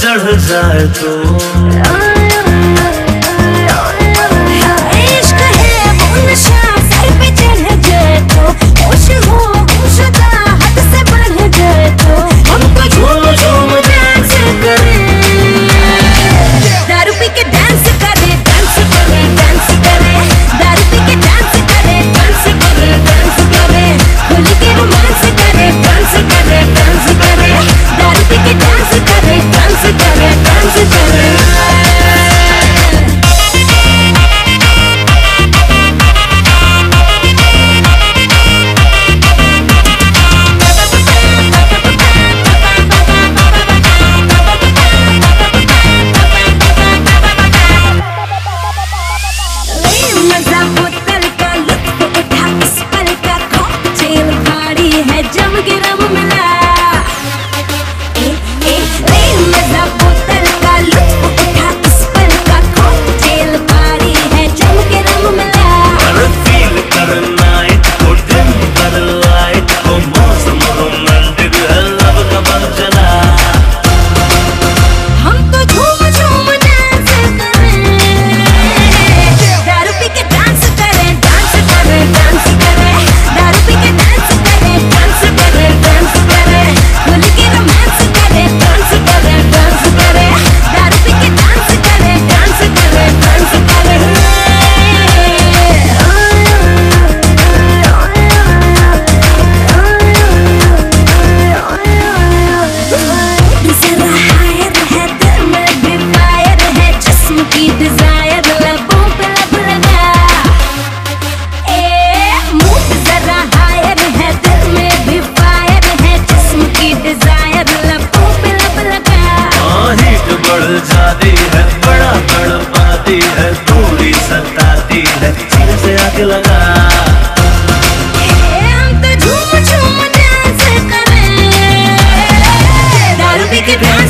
चढ़ जाए तो इश्क है वो नशा सर पे चढ़ जाए तो, होश हो होशदा हद से बढ़ जाए तो, हमको झूम झूम डांस करे, दारू पी के डांस करे, डांस करे, डांस करे, दारू पी के डांस करे, डांस करे, डांस करे, होली के रोमांस करे, डांस करे, डांस करे, दारू पी के डांस करे, डांस करे, डांस करे। मजा बोतल का लुत्फ उठा इस पल का, कॉकटेल भारी है जम के रम मिला, मजा बोतल का लुत्फ उठा इस पल का, कॉकटेल भारी है जम के रम मिला। अरे फील कर नाइट को दिन कर लाइट को, मौसम रोमांटिक है लब का बन चला, हम तो झूम झूम डांस करें, दारू पी के डांस करें, डांस करें, डांस करें, दारू पी के डांस करें, डांस करें, डांस करें, होली के रोमांस करें, डांस करें, डांस करें, दारू पी के डांस करें, डांस करें, डांस करें। जरा हायर है दिल में भी फायर है, जिस्म की डिजायर लबों पे लब लगा, मूड जरा हायर है दिल में भी फायर है, जिस्म की डिजायर लबों पे लब लगा। हीट बढ़ जाती है, बड़ा तड़पाती है, थोड़ी सताती है, सीने से आके लगा, हम तो झूम झूम डांस करें, दारू पी के